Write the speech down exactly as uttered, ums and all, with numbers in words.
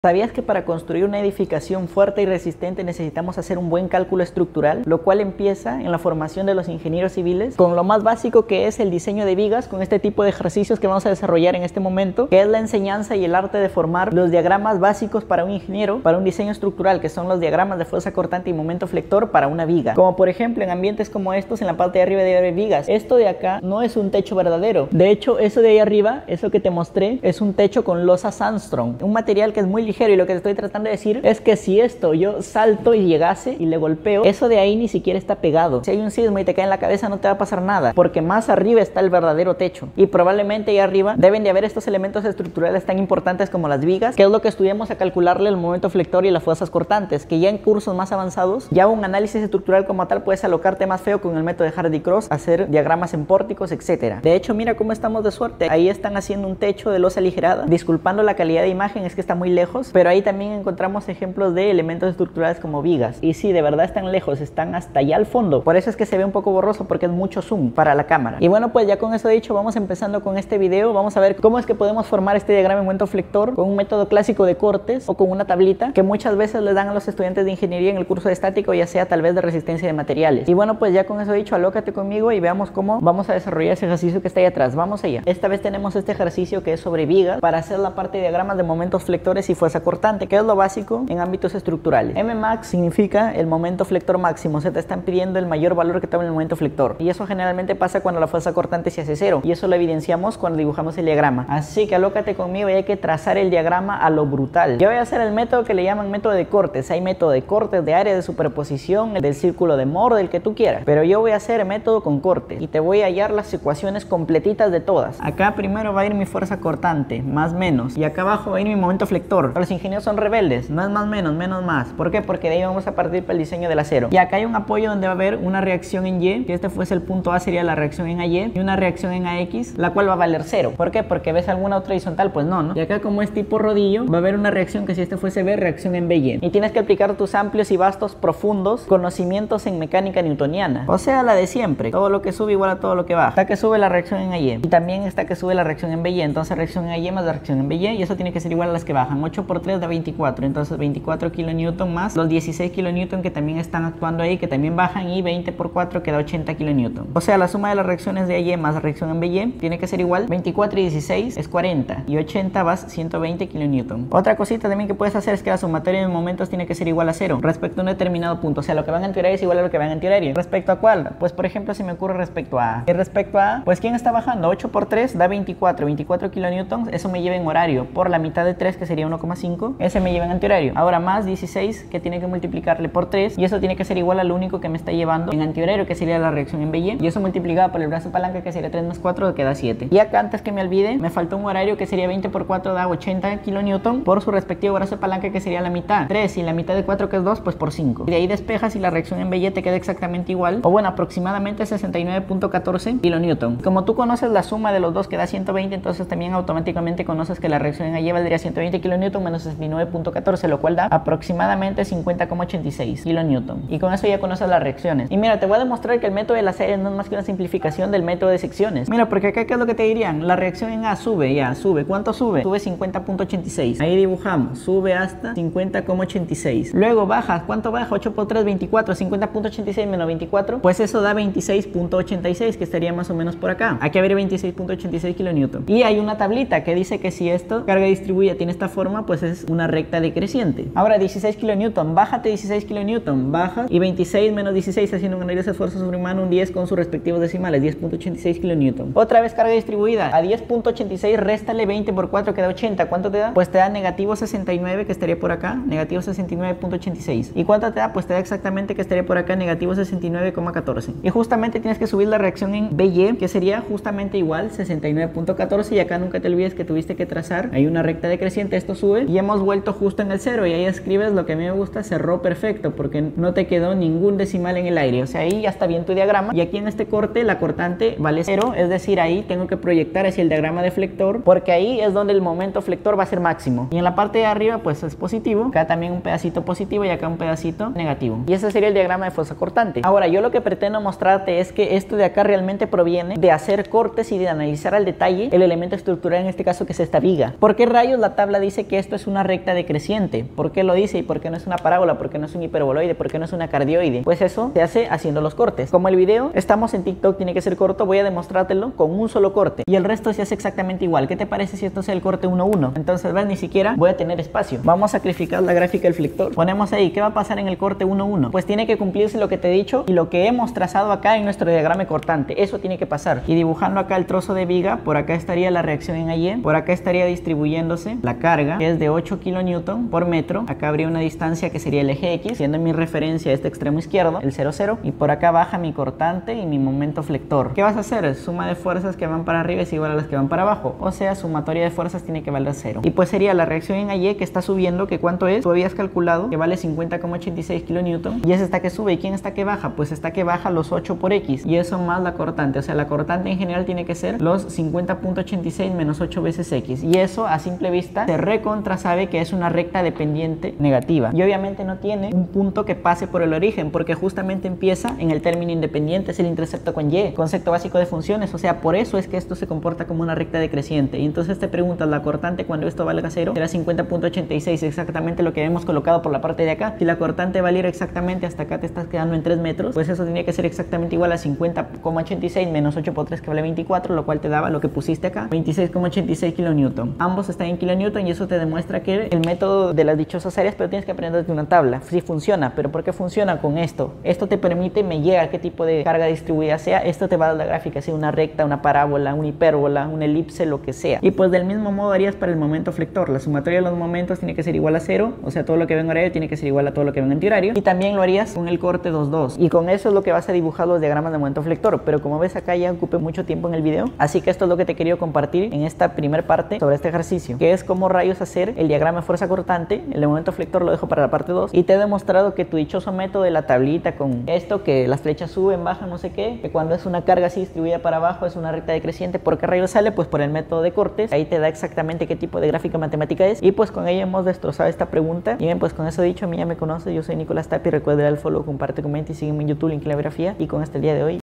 ¿Sabías que para construir una edificación fuerte y resistente necesitamos hacer un buen cálculo estructural? Lo cual empieza en la formación de los ingenieros civiles con lo más básico, que es el diseño de vigas, con este tipo de ejercicios que vamos a desarrollar en este momento, que es la enseñanza y el arte de formar los diagramas básicos para un ingeniero, para un diseño estructural, que son los diagramas de fuerza cortante y momento flector para una viga. Como por ejemplo en ambientes como estos, en la parte de arriba debe haber vigas. Esto de acá no es un techo verdadero. De hecho, eso de ahí arriba, eso que te mostré, es un techo con losa sandstone, un material que es muy ligero, y lo que te estoy tratando de decir es que si esto yo salto y llegase y le golpeo, eso de ahí ni siquiera está pegado. Si hay un sismo y te cae en la cabeza, no te va a pasar nada, porque más arriba está el verdadero techo, y probablemente ahí arriba deben de haber estos elementos estructurales tan importantes como las vigas, que es lo que estudiamos a calcularle el momento flector y las fuerzas cortantes, que ya en cursos más avanzados, ya un análisis estructural como tal, puedes alocarte más feo con el método de Hardy-Cross, hacer diagramas en pórticos, etcétera. De hecho, mira cómo estamos de suerte. Ahí están haciendo un techo de losa aligerada, disculpando la calidad de imagen, es que está muy lejos, pero ahí también encontramos ejemplos de elementos estructurales como vigas, y sí, de verdad están lejos, están hasta allá al fondo, por eso es que se ve un poco borroso, porque es mucho zoom para la cámara. Y bueno, pues ya con eso dicho, vamos empezando con este video. Vamos a ver cómo es que podemos formar este diagrama de momento flector con un método clásico de cortes o con una tablita que muchas veces les dan a los estudiantes de ingeniería en el curso de estático, ya sea tal vez de resistencia de materiales. Y bueno, pues ya con eso dicho, alócate conmigo y veamos cómo vamos a desarrollar ese ejercicio que está ahí atrás. Vamos allá. Esta vez tenemos este ejercicio que es sobre vigas para hacer la parte de diagramas de momentos flectores y fuerza cortante, que es lo básico en ámbitos estructurales. M max significa el momento flector máximo, se te están pidiendo el mayor valor que toma el momento flector, y eso generalmente pasa cuando la fuerza cortante se hace cero, y eso lo evidenciamos cuando dibujamos el diagrama. Así que alócate conmigo y hay que trazar el diagrama a lo brutal. Yo voy a hacer el método que le llaman método de cortes. Hay método de cortes, de área de superposición, del círculo de Moore, del que tú quieras, pero yo voy a hacer método con cortes y te voy a hallar las ecuaciones completitas de todas. Acá primero va a ir mi fuerza cortante, más menos, y acá abajo va a ir mi momento flector. Los ingenieros son rebeldes, no es más menos, menos más. ¿Por qué? Porque de ahí vamos a partir para el diseño del acero. Y acá hay un apoyo donde va a haber una reacción en Y, si este fuese el punto A sería la reacción en A Y, y una reacción en A X, la cual va a valer cero. ¿Por qué? Porque ves alguna otra horizontal, pues no, ¿no? Y acá como es tipo rodillo, va a haber una reacción que si este fuese B, reacción en B Y. Y tienes que aplicar tus amplios y vastos profundos conocimientos en mecánica newtoniana. O sea, la de siempre. Todo lo que sube igual a todo lo que baja. Está que sube la reacción en A Y. Y también está que sube la reacción en B Y. Entonces reacción en A Y más la reacción en B Y. Y eso tiene que ser igual a las que bajan. ocho por tres da veinticuatro. Entonces veinticuatro kilonewton más los dieciséis kilonewton que también están actuando ahí, que también bajan, y veinte por cuatro queda ochenta kilonewton. O sea, la suma de las reacciones de A Y más la reacción en B Y tiene que ser igual. veinticuatro y dieciséis es cuarenta, y ochenta vas ciento veinte kilonewton. Otra cosita también que puedes hacer es que la sumatoria de momentos tiene que ser igual a cero respecto a un determinado punto. O sea, lo que van en antihorario es igual a lo que van en antihorario. ¿Respecto a cuál? Pues por ejemplo, si me ocurre respecto a A. Y respecto a A, pues ¿quién está bajando? ocho por tres da veinticuatro, veinticuatro kilonewtons, eso me lleva en horario, por la mitad de tres, que sería uno coma cinco, ese me lleva en antihorario. Ahora más dieciséis, que tiene que multiplicarle por tres, y eso tiene que ser igual al único que me está llevando en antihorario, que sería la reacción en B Y, y eso multiplicado por el brazo palanca, que sería tres más cuatro, que da siete. Y acá, antes que me olvide, me faltó un horario que sería veinte por cuatro da ochenta kilonewton, por su respectivo brazo palanca, que sería la mitad, tres, y la mitad de cuatro, que es dos, pues por cinco. Y de ahí despejas y la reacción en B Y te queda exactamente igual, o bueno, aproximadamente sesenta y nueve punto catorce kilonewton. Como tú conoces la suma de los dos que da ciento veinte, entonces también automáticamente conoces que la reacción en A Y valdría ciento veinte kilonewton menos sesenta y nueve punto catorce, lo cual da aproximadamente cincuenta coma ochenta y seis kilonewton. Y con eso ya conoces las reacciones. Y mira, te voy a demostrar que el método de las series no es más que una simplificación del método de secciones. Mira, porque acá, ¿qué es lo que te dirían? La reacción en A sube, ya, sube. ¿Cuánto sube? Sube cincuenta punto ochenta y seis. Ahí dibujamos, sube hasta cincuenta coma ochenta y seis. Luego baja, ¿cuánto baja? ocho por tres, veinticuatro. cincuenta punto ochenta y seis menos veinticuatro, pues eso da veintiséis punto ochenta y seis, que estaría más o menos por acá. Aquí habría veintiséis punto ochenta y seis kilonewton. Y hay una tablita que dice que si esto, carga distribuida, tiene esta forma, pues es una recta decreciente. Ahora dieciséis kilonewton, bájate dieciséis kilonewton, bajas, y veintiséis menos dieciséis, haciendo un análisis de esfuerzo sobrehumano, un diez con sus respectivos decimales, diez punto ochenta y seis kilonewton. Otra vez carga distribuida, a diez punto ochenta y seis réstale veinte por cuatro, que da ochenta. ¿Cuánto te da? Pues te da negativo sesenta y nueve, que estaría por acá, negativo sesenta y nueve punto ochenta y seis. ¿Y cuánto te da? Pues te da exactamente, que estaría por acá, negativo sesenta y nueve coma catorce. Y justamente tienes que subir la reacción en B Y, que sería justamente igual, sesenta y nueve punto catorce, y acá nunca te olvides que tuviste que trazar, hay una recta decreciente, esto sube, y hemos vuelto justo en el cero, y ahí escribes lo que a mí me gusta, cerró perfecto, porque no te quedó ningún decimal en el aire. O sea, ahí ya está bien tu diagrama. Y aquí en este corte la cortante vale cero, es decir, ahí tengo que proyectar hacia el diagrama de flector, porque ahí es donde el momento flector va a ser máximo. Y en la parte de arriba pues es positivo, acá también un pedacito positivo y acá un pedacito negativo. Y ese sería el diagrama de fuerza cortante. Ahora, yo lo que pretendo mostrarte es que esto de acá realmente proviene de hacer cortes y de analizar al detalle el elemento estructural, en este caso que es esta viga. ¿Por qué rayos la tabla dice que esto esto es una recta decreciente. ¿Por qué lo dice? ¿Y por qué no es una parábola? ¿Por qué no es un hiperboloide? ¿Por qué no es una cardioide? Pues eso se hace haciendo los cortes. Como el video estamos en TikTok, tiene que ser corto, voy a demostrártelo con un solo corte y el resto se hace exactamente igual. ¿Qué te parece si esto es el corte uno uno? Entonces, ves, ni siquiera voy a tener espacio. Vamos a sacrificar la gráfica del flector. Ponemos ahí, ¿qué va a pasar en el corte uno uno? Pues tiene que cumplirse lo que te he dicho y lo que hemos trazado acá en nuestro diagrama cortante. Eso tiene que pasar. Y dibujando acá el trozo de viga, por acá estaría la reacción en Y, por acá estaría distribuyéndose la carga, que es de ocho kilonewton por metro. Acá habría una distancia que sería el eje X, siendo mi referencia este extremo izquierdo, el cero cero, y por acá baja mi cortante y mi momento flector. ¿Qué vas a hacer? Suma de fuerzas que van para arriba es igual a las que van para abajo, o sea, sumatoria de fuerzas tiene que valer cero. Y pues sería la reacción en Y que está subiendo, que cuánto es, tú habías calculado que vale cincuenta coma ochenta y seis kilonewton, y esa está que sube. ¿Y quién está que baja? Pues está que baja los ocho por X, y eso más la cortante, o sea, la cortante en general tiene que ser los cincuenta punto ochenta y seis menos ocho veces X, y eso a simple vista se recontra sabe que es una recta dependiente negativa, y obviamente no tiene un punto que pase por el origen, porque justamente empieza en el término independiente, es el intercepto con Y, concepto básico de funciones, o sea, por eso es que esto se comporta como una recta decreciente. Y entonces te preguntas, la cortante cuando esto valga cero será cincuenta punto ochenta y seis, exactamente lo que hemos colocado por la parte de acá. Si la cortante valiera exactamente hasta acá, te estás quedando en tres metros, pues eso tenía que ser exactamente igual a cincuenta coma ochenta y seis menos ocho por tres, que vale veinticuatro, lo cual te daba lo que pusiste acá, veintiséis coma ochenta y seis kilonewton. Ambos están en kilonewton y eso te demuestra que el método de las dichosas áreas, pero tienes que aprender de una tabla. Sí funciona, pero ¿por qué funciona con esto? Esto te permite, me llega qué tipo de carga distribuida sea, esto te va a dar la gráfica, sea una recta, una parábola, una hipérbola, una elipse, lo que sea. Y pues del mismo modo harías para el momento flector. La sumatoria de los momentos tiene que ser igual a cero, o sea, todo lo que ven en horario tiene que ser igual a todo lo que ven en antihorario. Y también lo harías con el corte dos dos. Y con eso es lo que vas a dibujar los diagramas de momento flector. Pero como ves acá ya ocupé mucho tiempo en el video, así que esto es lo que te quería compartir en esta primera parte sobre este ejercicio, que es cómo rayos hacer el diagrama de fuerza cortante. El de momento flector lo dejo para la parte dos. Y te he demostrado que tu dichoso método de la tablita con esto, que las flechas suben, bajan, no sé qué, que cuando es una carga así distribuida para abajo es una recta decreciente. ¿Por qué rayos sale? Pues por el método de cortes. Ahí te da exactamente qué tipo de gráfica matemática es. Y pues con ella hemos destrozado esta pregunta. Y bien, pues con eso dicho, a mí ya me conoces, yo soy Nicolás Tapia. Recuerda dar el follow, comparte, comenta y sígueme en YouTube, link en la biografía. Y con este el día de hoy.